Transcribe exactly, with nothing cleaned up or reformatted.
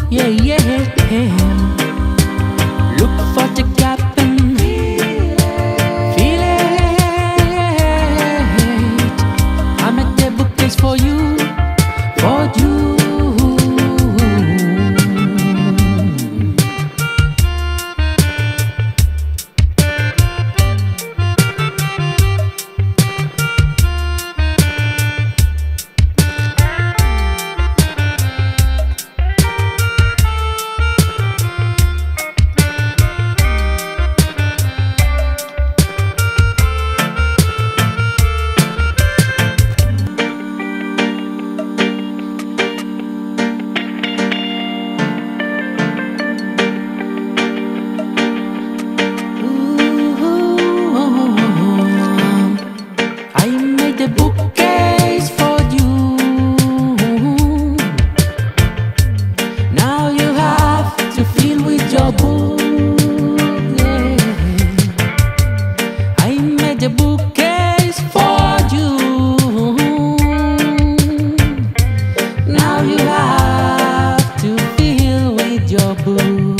yeah, yeah. Look for the captain, feel it. I made the bookcase for you, for you. The bookcase for you. Now you have to fill with your book. Yeah. I made the bookcase for you. Now you have to fill with your book.